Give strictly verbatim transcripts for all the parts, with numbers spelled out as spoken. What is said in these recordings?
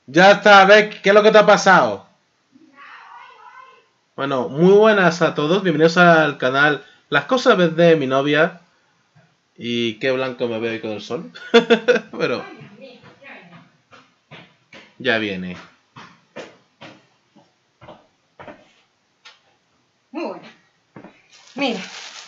Ya está, a ver, ¿qué es lo que te ha pasado? Bueno, muy buenas a todos, bienvenidos al canal Las cosas de mi novia. Y qué blanco me veo ahí con el sol. Pero ya viene. Muy bueno. Mira.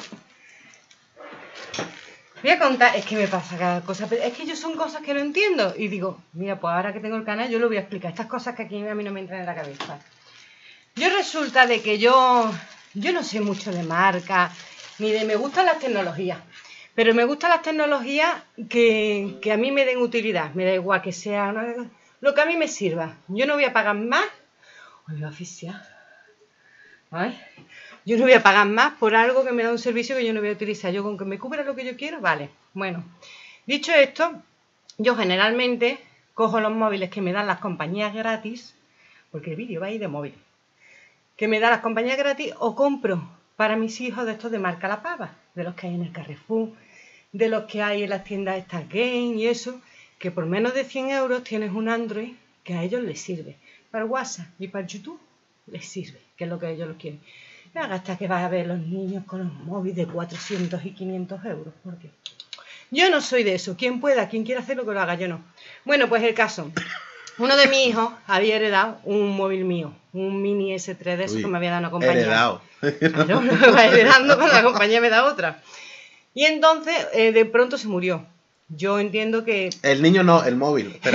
Voy a contar, es que me pasa cada cosa, pero es que yo son cosas que no entiendo. Y digo, mira, pues ahora que tengo el canal yo lo voy a explicar. Estas cosas que aquí a mí no me entran en la cabeza. Yo resulta de que yo, yo no sé mucho de marca, ni de me gustan las tecnologías. Pero me gustan las tecnologías que, que a mí me den utilidad. Me da igual que sea ¿no? lo que a mí me sirva. Yo no voy a pagar más. Oiga, oficial. Ay, yo no voy a pagar más por algo que me da un servicio que yo no voy a utilizar. Yo con que me cubra lo que yo quiero, vale. Bueno, dicho esto, yo generalmente cojo los móviles que me dan las compañías gratis, porque el vídeo va a ir de móvil, que me dan las compañías gratis o compro para mis hijos de estos de marca La Pava, de los que hay en el Carrefour, de los que hay en las tiendas estas Game y eso, que por menos de cien euros tienes un Android que a ellos les sirve. Para WhatsApp y para YouTube les sirve, que es lo que ellos lo quieren. No hagas hasta que vas a ver los niños con los móviles de cuatrocientos y quinientos euros, porque yo no soy de eso. Quien pueda, quien quiera hacerlo, que lo haga, yo no. Bueno, pues el caso. Uno de mis hijos había heredado un móvil mío, un mini ese tres de eso que me había dado una compañía. Heredado. Claro, me va heredando cuando la compañía me da otra. Y entonces, eh, de pronto se murió. Yo entiendo que... El niño no, el móvil. Pero...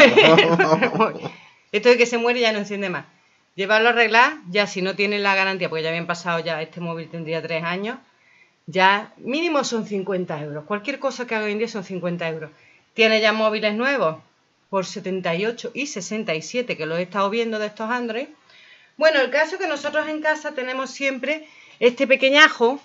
Esto de que se muere ya no enciende más. Llevarlo a arreglar, ya si no tiene la garantía, porque ya habían pasado ya, este móvil tendría tres años, ya mínimo son cincuenta euros. Cualquier cosa que haga hoy en día son cincuenta euros. Tiene ya móviles nuevos por setenta y ocho y sesenta y siete, que los he estado viendo de estos Android. Bueno, el caso es que nosotros en casa tenemos siempre este pequeñajo,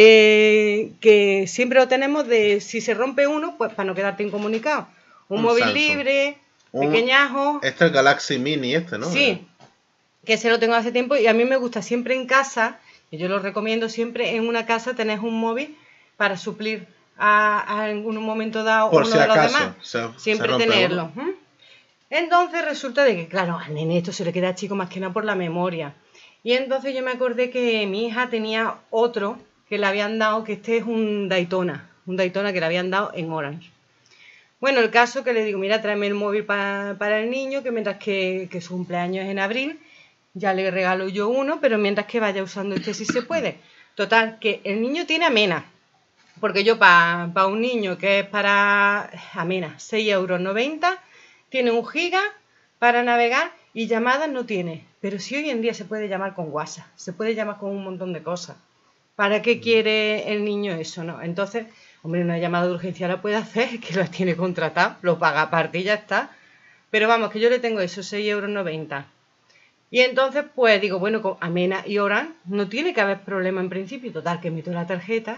eh, que siempre lo tenemos de, si se rompe uno, pues para no quedarte incomunicado. Un, un móvil Samsung. Libre, un, pequeñajo. Este es el Galaxy Mini este, ¿no? Sí, que se lo tengo hace tiempo y a mí me gusta siempre en casa, y yo lo recomiendo siempre, en una casa tenés un móvil para suplir a, a en un momento dado Por uno si de los acaso, demás. Se, siempre se tenerlo. ¿Mm? Entonces resulta de que, claro, al nene esto se le queda chico más que nada por la memoria. Y entonces yo me acordé que mi hija tenía otro que le habían dado, que este es un Daytona, un Daytona que le habían dado en Orange. Bueno, el caso que le digo, mira, tráeme el móvil para, para el niño, que mientras que, que su cumpleaños es en abril, ya le regalo yo uno, pero mientras que vaya usando este si se puede. Total, que el niño tiene Amena, porque yo para pa un niño que es para Amena, seis euros noventa, tiene un giga para navegar y llamadas no tiene. Pero si hoy en día se puede llamar con WhatsApp, se puede llamar con un montón de cosas. ¿Para qué quiere el niño eso, no? Entonces, hombre, una llamada de urgencia la puede hacer, que la tiene contratada, lo paga aparte y ya está. Pero vamos, que yo le tengo eso, seis euros noventa. Y entonces, pues digo, bueno, con Amena y Orange no tiene que haber problema en principio. Total, que meto la tarjeta,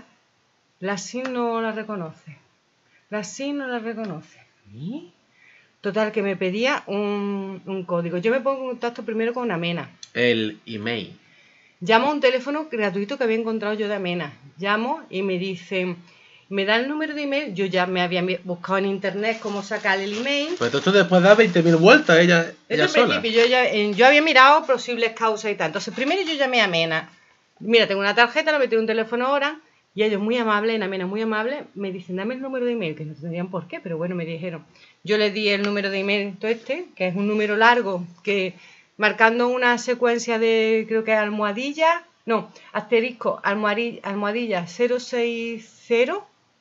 la SIM no la reconoce. La SIM no la reconoce. ¿Y? Total, que me pedía un, un código. Yo me pongo en contacto primero con Amena. El email. Llamo a un teléfono gratuito que había encontrado yo de Amena. Llamo y me dicen... Me da el número de email, yo ya me había buscado en internet cómo sacar el email. Pues esto después da veinte mil vueltas ella, ella sola. Yo, ya, yo había mirado posibles causas y tal. Entonces primero yo llamé a Amena. Mira, tengo una tarjeta, le metí un teléfono ahora. Y ellos muy amables, en Amena muy amables, me dicen, dame el número de email, que no tendrían por qué, pero bueno, me dijeron. Yo les di el número de email este, que es un número largo, que marcando una secuencia de, creo que es almohadilla, no, asterisco, almohadilla, almohadilla cero seis cero.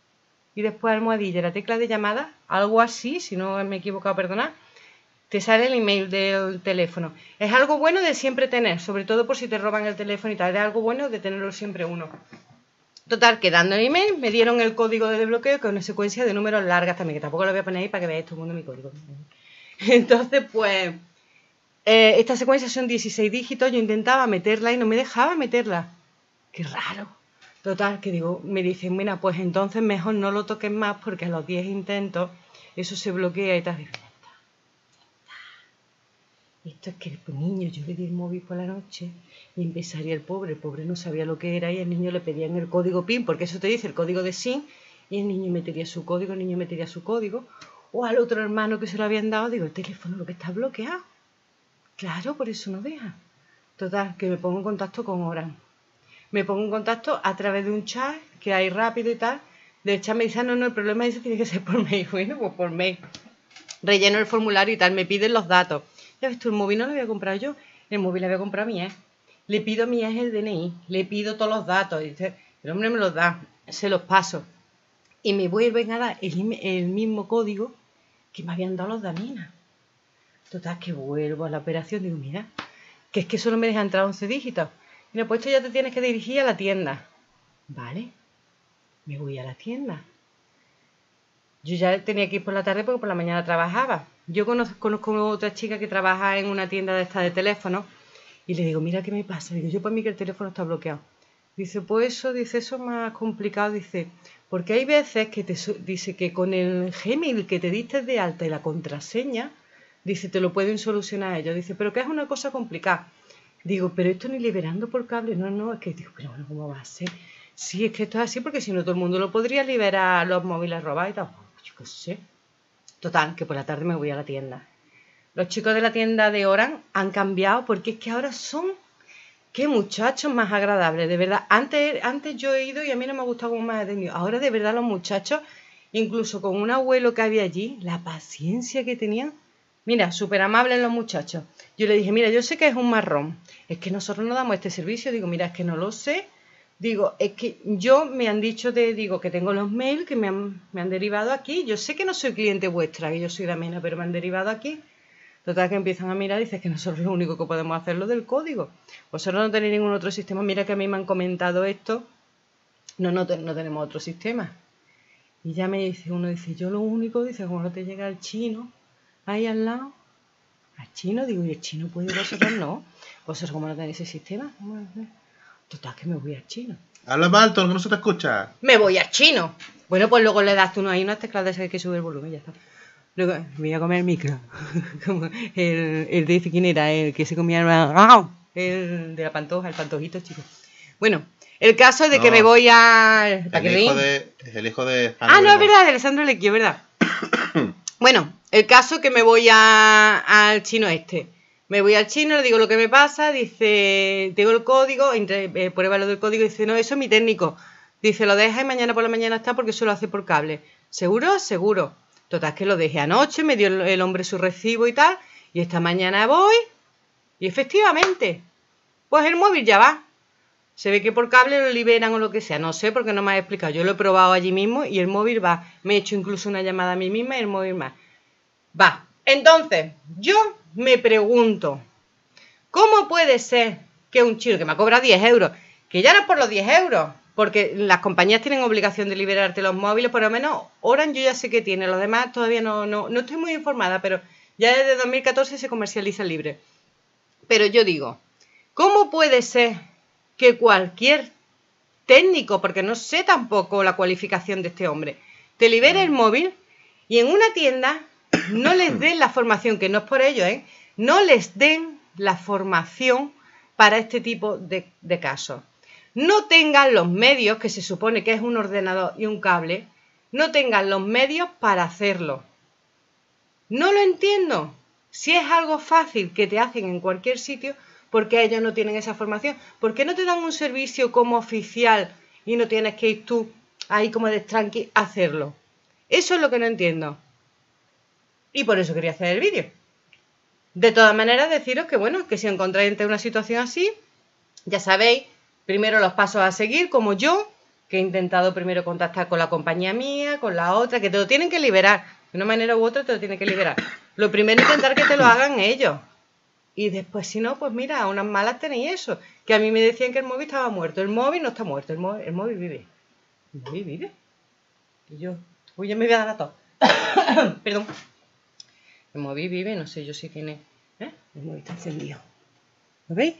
Y después almohadilla, la tecla de llamada, algo así, si no me he equivocado, perdonad, te sale el email del teléfono. Es algo bueno de siempre tener, sobre todo por si te roban el teléfono y tal, es algo bueno de tenerlo siempre uno. Total, que dando el email me dieron el código de desbloqueo, que es una secuencia de números largas también, que tampoco lo voy a poner ahí para que veáis todo el mundo mi código. Entonces, pues, eh, esta secuencia son dieciséis dígitos, yo intentaba meterla y no me dejaba meterla. Qué raro. Total, que digo, me dicen, mira, pues entonces mejor no lo toques más porque a los diez intentos eso se bloquea y tal. Digo, ya está, ya está. Esto es que el niño, yo le di el móvil por la noche y empezaría el pobre, el pobre no sabía lo que era y el niño le pedían el código PIN, porque eso te dice el código de SIM, y el niño metería su código, el niño metería su código, o al otro hermano que se lo habían dado, digo, el teléfono lo que está bloqueado. Claro, por eso no deja. Total, que me pongo en contacto con Oran. Me pongo en contacto a través de un chat que hay rápido y tal. Del chat me dice, ah, no, no, el problema ese tiene que ser por mail. Bueno, pues por mail. Relleno el formulario y tal, me piden los datos. Ya ves tú, el móvil no lo voy a comprar yo, el móvil lo voy a comprar a mi ex. Le pido a mi ex el D N I, le pido todos los datos. Y dice, el hombre me los da, se los paso. Y me vuelven a dar el, el mismo código que me habían dado los de Amina. Total, que vuelvo a la operación, digo, mira, que es que solo me deja entrar once dígitos. Mira, pues esto ya te tienes que dirigir a la tienda. Vale, me voy a la tienda. Yo ya tenía que ir por la tarde porque por la mañana trabajaba. Yo conozco, conozco a otra chica que trabaja en una tienda de esta de teléfono y le digo, mira qué me pasa. Digo, yo para mí que el teléfono está bloqueado. Dice, pues eso, dice, eso es más complicado. Dice, porque hay veces que te dice que con el Gmail que te diste de alta y la contraseña, dice, te lo pueden solucionar ellos. Dice, pero que es una cosa complicada. Digo, pero esto ni liberando por cable. No, no, es que digo, pero bueno, ¿cómo va a ser? Sí, es que esto es así porque si no todo el mundo lo podría liberar los móviles robados y tal. Yo qué sé. Total, que por la tarde me voy a la tienda. Los chicos de la tienda de Oran han cambiado porque es que ahora son... ¡Qué muchachos más agradables! De verdad, antes, antes yo he ido y a mí no me ha gustado como me ha atendido. Ahora de verdad los muchachos, incluso con un abuelo que había allí, la paciencia que tenían. Mira, súper amables los muchachos. Yo le dije, mira, yo sé que es un marrón. Es que nosotros no damos este servicio. Digo, mira, es que no lo sé. Digo, es que yo me han dicho, de, digo, que tengo los mails que me han, me han derivado aquí. Yo sé que no soy cliente vuestra, que yo soy de Amena, pero me han derivado aquí. Total, que empiezan a mirar y dicen que nosotros lo único que podemos hacer es lo del código. Vosotros no tenéis ningún otro sistema. Mira que a mí me han comentado esto. No, no, no tenemos otro sistema. Y ya me dice, uno dice, yo lo único, dice, como no te llega el chino ahí al lado. Al chino, digo, y el chino puede, vosotros no. Vosotros como no tenéis ese sistema. Total, que me voy al chino. Habla más alto, que no se te escucha. Me voy al chino. Bueno, pues luego le das tú uno ahí unas teclas de esas que hay que subir el volumen, ya está. Luego me voy a comer el micro. Como el, el de quién era, el que se comía el de la pantoja, el pantojito, chicos. Bueno, el caso es de no, que me voy a... El hijo de, es el hijo de... Ah, no, es verdad, de Alessandro Lecchio, ¿verdad? Bueno, el caso es que me voy a, al chino este. Me voy al chino, le digo lo que me pasa, dice, tengo el código, entre, eh, prueba lo del código, dice, no, eso es mi técnico. Dice, lo deja y mañana por la mañana está porque eso lo hace por cable. ¿Seguro? Seguro. Total, que lo dejé anoche, me dio el, el hombre su recibo y tal, y esta mañana voy, y efectivamente, pues el móvil ya va. Se ve que por cable lo liberan o lo que sea, no sé porque no me ha explicado. Yo lo he probado allí mismo y el móvil va. Me he hecho incluso una llamada a mí misma y el móvil va. Va. Entonces, yo me pregunto, ¿cómo puede ser que un chino que me ha cobrado diez euros, que ya no es por los diez euros, porque las compañías tienen obligación de liberarte los móviles, por lo menos Orange yo ya sé que tiene, los demás todavía no, no, no estoy muy informada, pero ya desde dos mil catorce se comercializa libre. Pero yo digo, ¿cómo puede ser que cualquier técnico, porque no sé tampoco la cualificación de este hombre, te libere el móvil y en una tienda no les den la formación, que no es por ello, ¿eh? No les den la formación para este tipo de, de casos? No tengan los medios, que se supone que es un ordenador y un cable, no tengan los medios para hacerlo. No lo entiendo. Si es algo fácil que te hacen en cualquier sitio, ¿por qué ellos no tienen esa formación? ¿Por qué no te dan un servicio como oficial y no tienes que ir tú ahí como de tranqui a hacerlo? Eso es lo que no entiendo. Y por eso quería hacer el vídeo. De todas maneras, deciros que bueno, que si encontráis ante una situación así, ya sabéis, primero los pasos a seguir, como yo, que he intentado primero contactar con la compañía mía, con la otra, que te lo tienen que liberar. De una manera u otra te lo tienen que liberar. Lo primero es intentar que te lo hagan ellos. Y después, si no, pues mira, a unas malas tenéis eso. Que a mí me decían que el móvil estaba muerto. El móvil no está muerto, el móvil, el móvil vive. ¿El móvil vive? Y yo, uy, ya me voy a dar a todo. Perdón. El móvil vive, no sé yo si tiene... ¿Eh? El móvil está encendido. ¿Lo veis?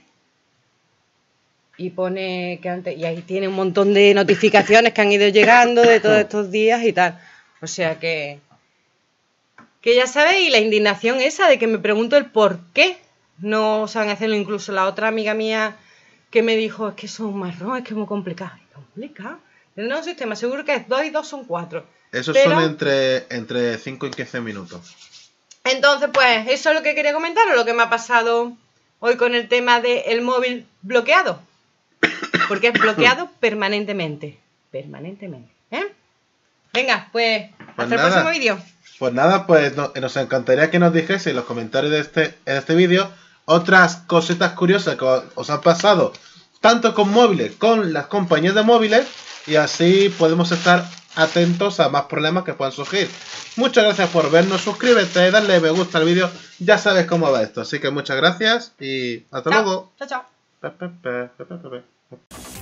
Y pone que antes... Y ahí tiene un montón de notificaciones que han ido llegando de todos estos días y tal. O sea que... Que ya sabéis, la indignación esa de que me pregunto el por qué no saben hacerlo. Incluso la otra amiga mía que me dijo, es que son marrón, es que es muy complicado. ¿Es complicado? Tendrá un sistema, seguro que es dos y dos son cuatro. Esos pero... son entre, entre cinco y quince minutos. Entonces, pues, eso es lo que quería comentaros, lo que me ha pasado hoy con el tema del móvil bloqueado. Porque es bloqueado permanentemente. Permanentemente. ¿Eh? Venga, pues, Pues hasta nada. el próximo vídeo. Pues nada, pues no- nos encantaría que nos dijese en los comentarios de este, en este vídeo otras cositas curiosas que os os han pasado, tanto con móviles, con las compañías de móviles, y así podemos estar atentos a más problemas que puedan surgir. Muchas gracias por vernos, suscríbete, dale me gusta al vídeo, ya sabes cómo va esto, así que muchas gracias y hasta Chao. luego. Chao, chao. Pe, pe, pe, pe, pe, pe, pe.